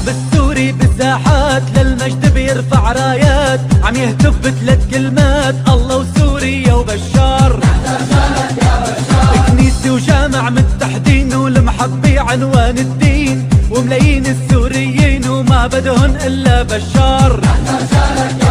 السوري بالساحات للمجد بيرفع رايات، عم يهتف بثلاث كلمات: الله وسوريا وبشار. كنيسة وجامع متحدين والمحبة عنوان الدين، وملايين السوريين وما بدهن إلا بشار.